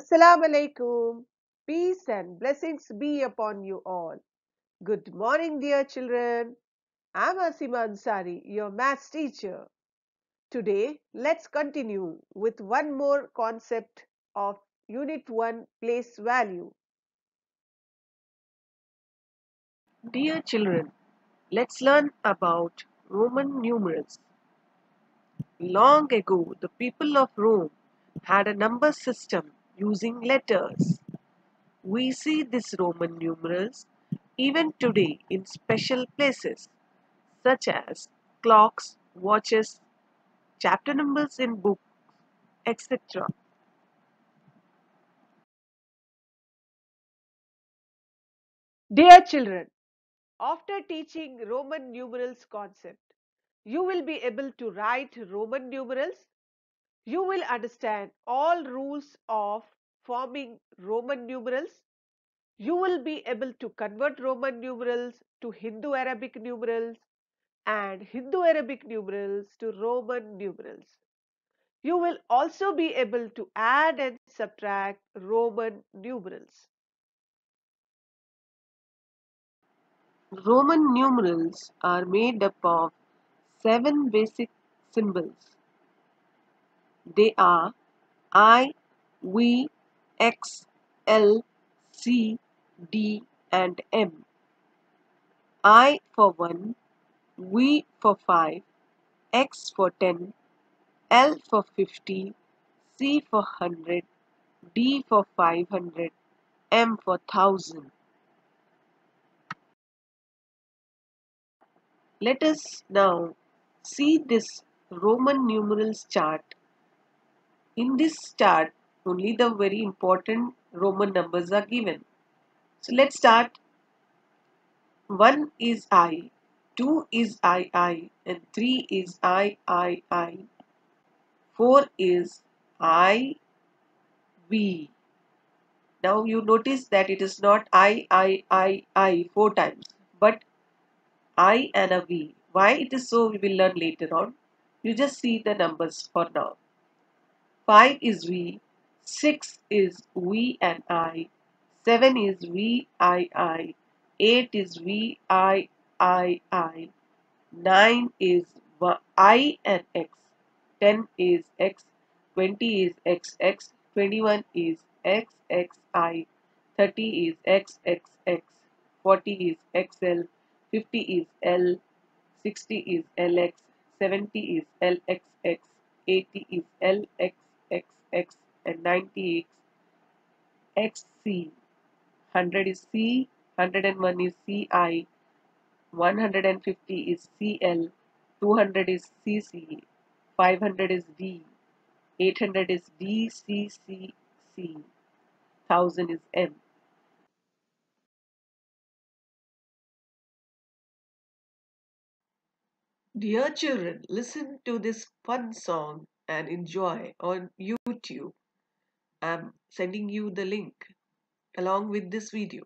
Assalamu alaikum. Peace and blessings be upon you all. Good morning, dear children. I'm Asima Ansari, your maths teacher. Today, let's continue with one more concept of Unit 1 place value. Dear children, let's learn about Roman numerals. Long ago, the people of Rome had a number system using letters. We see these Roman numerals even today in special places such as clocks, watches, chapter numbers in books, etc. Dear children, after teaching Roman numerals concept, you will be able to write Roman numerals. You will understand all rules of forming Roman numerals. You will be able to convert Roman numerals to Hindu Arabic numerals and Hindu Arabic numerals to Roman numerals. You will also be able to add and subtract Roman numerals. Roman numerals are made up of 7 basic symbols. They are I, V, X, L, C, D, and M. I for 1, V for 5, X for 10, L for 50, C for 100, D for 500, M for 1000. Let us now see this Roman numerals chart. In this chart, only the very important Roman numbers are given. So let's start. 1 is I, 2 is I, and 3 is I. 4 is I, V. Now you notice that it is not I 4 times, but I and a V. Why it is so, we will learn later on. You just see the numbers for now. 5 is V, 6 is V and I, 7 is VII, 8 is VIII, 9 is I and X, 10 is X, 20 is XX, 21 is XXI, 30 is XXX, 40 is XL, 50 is L, 60 is LX, 70 is LXX, 80 is LXXX, and 90 is XC. 100 is C, 101 is CI, 150 is CL, 200 is CC, 500 is D, 800 is DCCC, 1000 is M. Dear children, listen to this fun song and enjoy on YouTube. I'm sending you the link along with this video.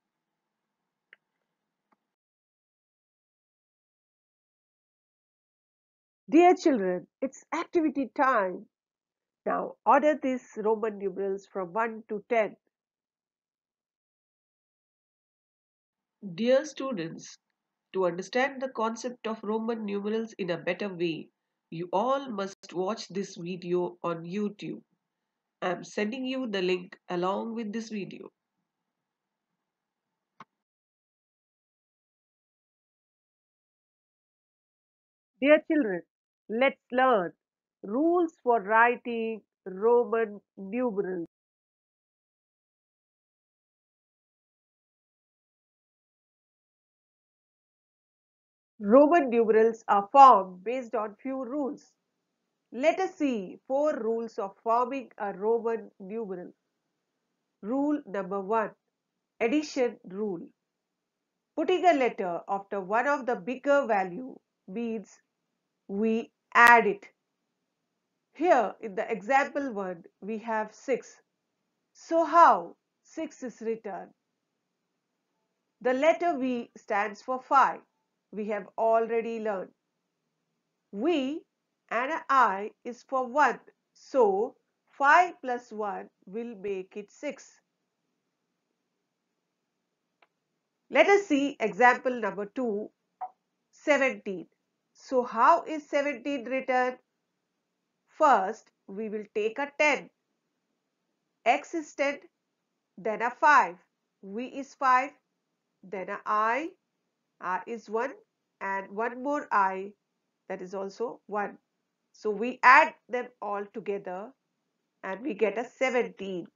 Dear children, it's activity time. Now order these Roman numerals from 1 to 10. Dear students, to understand the concept of Roman numerals in a better way, you all must watch this video on YouTube. I'm sending you the link along with this video. Dear children, let's learn rules for writing Roman numerals. Roman numerals are formed based on few rules. Let us see 4 rules of forming a Roman numeral. Rule number 1, addition rule. Putting a letter after one of the bigger value means we add it. Here in the example 1 we have 6. So how 6 is written? The letter V stands for 5. We have already learned. V and I is for 1. So 5 plus 1 will make it 6. Let us see example number 2, 17. So how is 17 written? First, we will take a 10. X is 10, then a 5. V is 5, then a I. R is 1 and one more I, that is also 1. So we add them all together and we get a 17.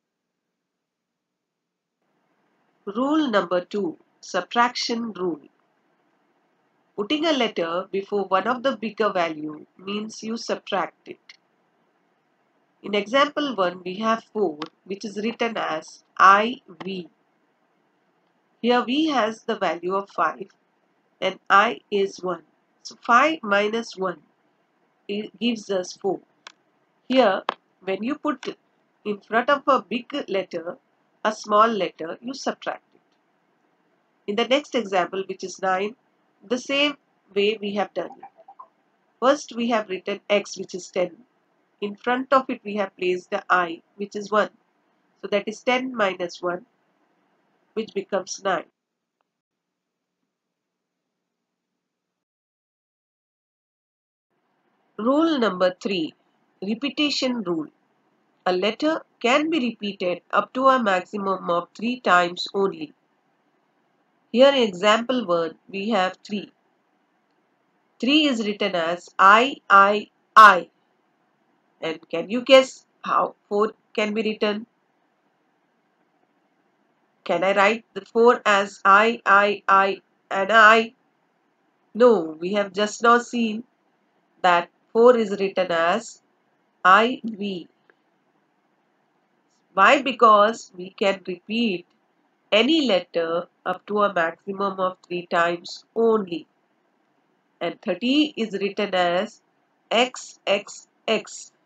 Rule number 2. Subtraction rule. Putting a letter before one of the bigger value means you subtract it. In example 1, we have 4, which is written as IV. Here V has the value of 5 and I is 1. So 5 minus 1 gives us 4. Here, when you put in front of a big letter a small letter, you subtract it. In the next example, which is 9, the same way we have done it. First, we have written x, which is 10. In front of it, we have placed the I, which is 1. So that is 10 minus 1, which becomes 9. Rule number 3. Repetition rule. A letter can be repeated up to a maximum of 3 times only. Here in example 1, we have 3. 3 is written as I. And can you guess how 4 can be written? Can I write the 4 as I and I? No, we have just now seen that 4 is written as IV. Why? Because we can repeat any letter up to a maximum of 3 times only. And 30 is written as XXX.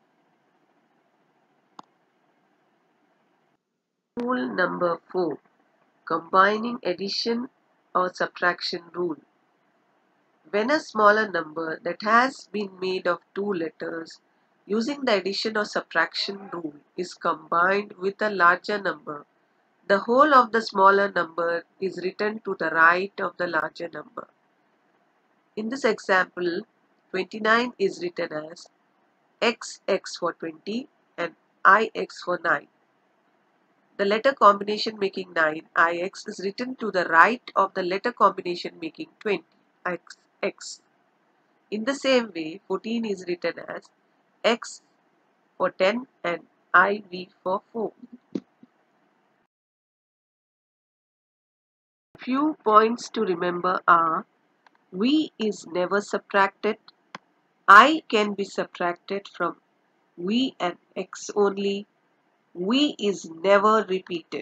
Rule number 4. Combining addition or subtraction rule. When a smaller number that has been made of 2 letters using the addition or subtraction rule is combined with a larger number, the whole of the smaller number is written to the right of the larger number. In this example, 29 is written as XX for 20 and IX for 9. The letter combination making 9, IX, is written to the right of the letter combination making 20, XX. In the same way, 14 is written as X for 10 and IV for 4. Few points to remember are: V is never subtracted. I can be subtracted from V and X only. V is never repeated.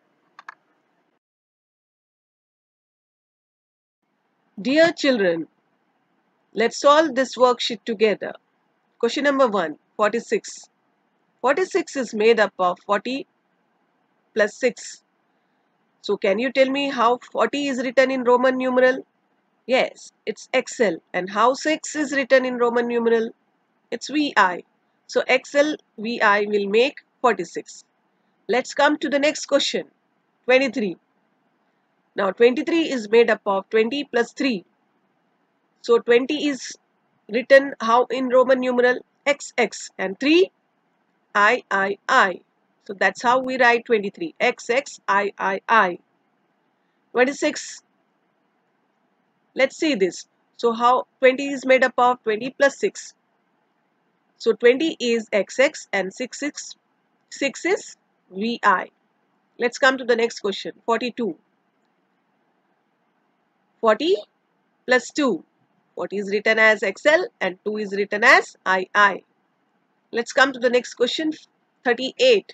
Dear children, let's solve this worksheet together. Question number 1, 46. 46 is made up of 40 plus 6. So can you tell me how 40 is written in Roman numeral? Yes, it's XL. And how 6 is written in Roman numeral? It's VI. So XL VI will make 46. Let's come to the next question. 23. Now 23 is made up of 20 plus 3. So 20 is written how in Roman numeral? XX. And 3? I. So that's how we write 23. XXII. 26. Let's see this. So how 20 is made up of 20 plus 6. So 20 is XX and 6 is VI. Let's come to the next question. 42. 40 plus 2. 40 is written as XL and 2 is written as II. Let's come to the next question. 38.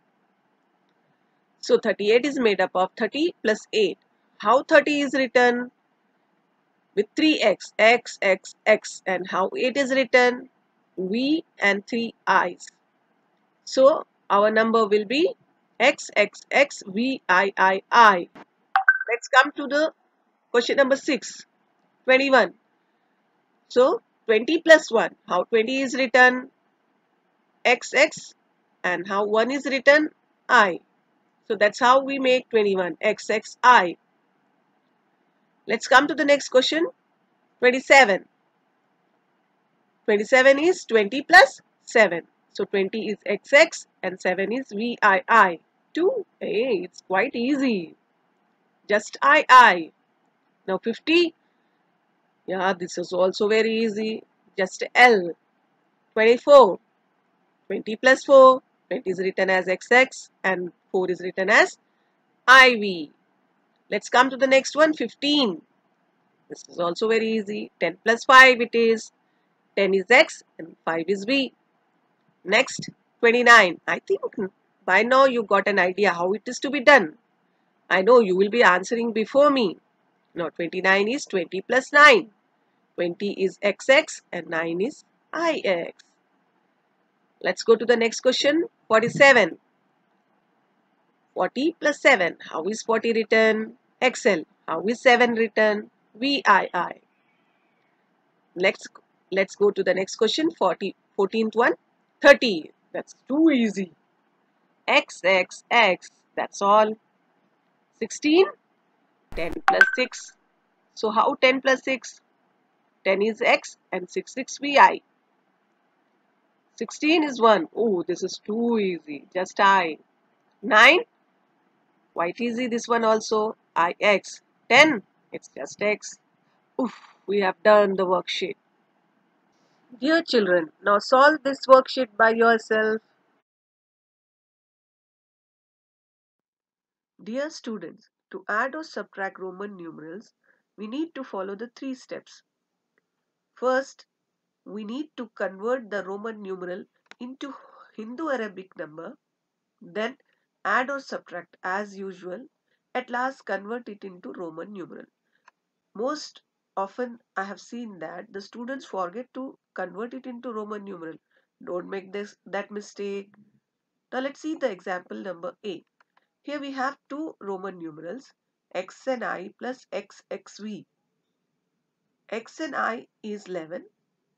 So 38 is made up of 30 plus 8. How 30 is written? With 3x, x, and how 8 is written? V and 3 i's. So our number will be XXXVIII. Let's come to the question number 6, 21. So 20 plus 1, how 20 is written? XX and how 1 is written? I. So that's how we make 21, XXI. Let's come to the next question, 27. 27 is 20 plus 7. So 20 is XX and 7 is VII. 2. Hey, it's quite easy. Just II. Now 50. Yeah, this is also very easy. Just L. 24. 20 plus 4. 20 is written as XX and 4 is written as IV. Let's come to the next one, 15. This is also very easy. 10 plus 5 it is. 10 is X and 5 is V. Next, 29. I think by now you got an idea how it is to be done. I know you will be answering before me. Now 29 is 20 plus 9. 20 is XX and 9 is IX. Let's go to the next question, 47. 40 plus 7. How is 40 written? XL. How is 7 written? VII. Next, let's go to the next question, 14th one, 30. That's too easy. XXX. That's all. 16. 10 plus 6. So how 10 plus 6? 10 is X and 6 is VI. 16 is 1. Oh, this is too easy. Just I. 9. Quite easy this one also. IX. 10. It's just X. Oof, we have done the worksheet. Dear children, now solve this worksheet by yourself. Dear students, to add or subtract Roman numerals, we need to follow the 3 steps. First, we need to convert the Roman numeral into Hindu Arabic number, then add or subtract as usual, at last convert it into Roman numeral. Most often I have seen that the students forget to convert it into Roman numeral. Don't make that mistake. Now let's see the example number A. Here we have two Roman numerals, x and I plus xxv. X and I is 11,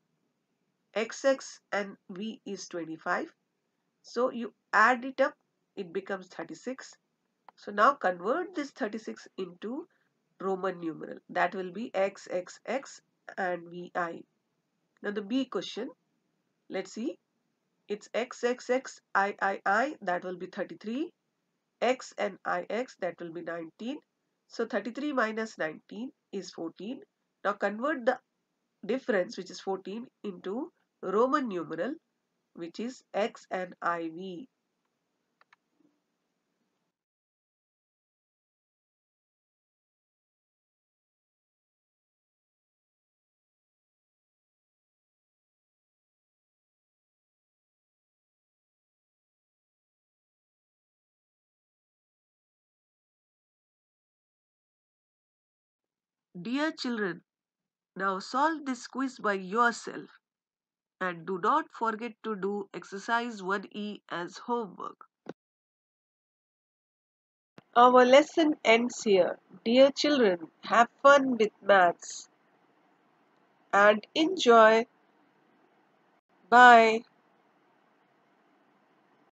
xx and v is 25. So you add it up, it becomes 36. So now convert this 36 into Roman numeral. That will be xxx and vi. Now the B question, let's see. It's xxxii, that will be 33. X and ix, that will be 19. So 33 minus 19 is 14. Now convert the difference, which is 14, into Roman numeral, which is x and iv. Dear children, now solve this quiz by yourself and do not forget to do exercise 1E as homework. Our lesson ends here. Dear children, have fun with maths and enjoy. Bye.